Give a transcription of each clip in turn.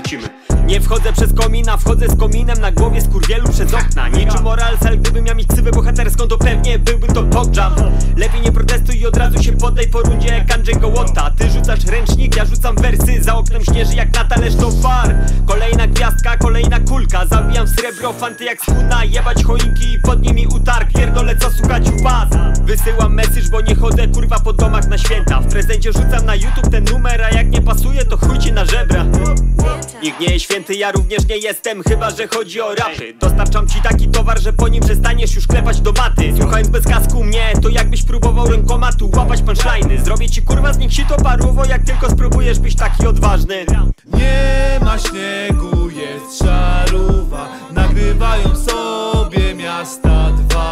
lecimy. Nie wchodzę przez komina, wchodzę z kominem na głowie skurwielu przez okna. Niczym Moralsal, gdybym miał mieć ksywę bohaterską, to pewnie byłby to Pogjump. Lepiej nie protestuj i od razu się poddaj po rundzie jak Andrzej Gołota. Ty rzucasz ręcznik, ja rzucam wersy, za oknem śnieży jak na talerz do far. Kolejna gwiazdka, kolejna kulka, zabijam w srebro fanty jak schudna. Jebać choinki i pod nimi utarg, pierdolę co słuchać u was. Wysyłam message, bo nie chodzę kurwa po domach na święta. W prezencie rzucam na YouTube ten numer, a jak nie pasuje to chuj ci na żebra. Nikt nie jest święty, ja również nie jestem, chyba że chodzi o rapy. Dostarczam ci taki towar, że po nim przestaniesz już klepać do maty. Słuchając bez kasku mnie, to jakbyś próbował rękomatu łapać punchline'y. Zrobię ci kurwa z nich sito paruwo, jak tylko spróbujesz być taki odważny. Nie ma śniegu, jest szaruwa, nagrywają sobie miasta dwa.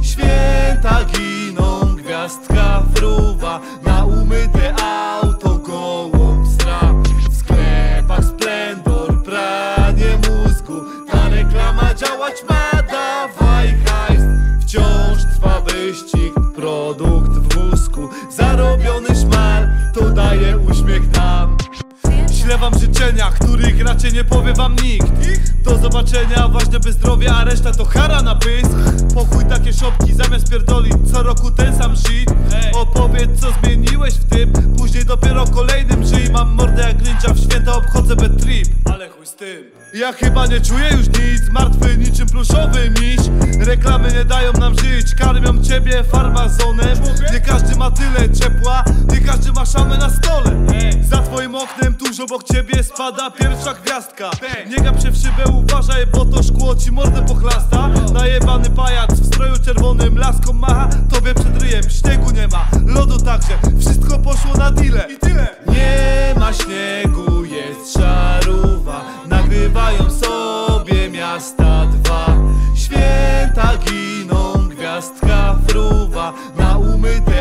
Święta giną, gwiazdka fruwa, na umyte auto gołąb sra. W sklepach splendor, pranie mózgu, ta reklama działać ma, dawaj hajs. Wciąż trwa wyścig, produkt w wózku, zarobiony szmal, to daje uśmiech nam. Ślę wam życzenia, których raczej nie powie wam nikt. Do zobaczenia, ważne by zdrowie, a reszta to hara na pysk. Pochuj takie szopki, zamiast pierdolić co roku ten sam shit. Opowiedz co zmieniłeś w tym, później dopiero kolejnym żyj. Mam mordę jak ninja, w święta obchodzę bad trip, ale chuj z tym. Ja chyba nie czuję już nic, martwy niczym pluszowy miś. Reklamy nie dają nam żyć, karmią ciebie farmazonem. Nie każdy ma tyle ciepła, nie każdy ma szamę na stole. Za twoim oknem tuż obok ciebie spada pierwsza gwiazdka. Nie gap się w szybę, uważaj, bo to szkło ci mordę pochlasta. Najebany pajac w stroju czerwonym laską macha tobie przed ryjem. Śniegu nie ma, lodu także, wszystko poszło na deale. I tyle. Nie ma śniegu, jest szaruwa, nagrywają sobie miasta dwa. Święta giną, gwiazdka fruwa, na umyte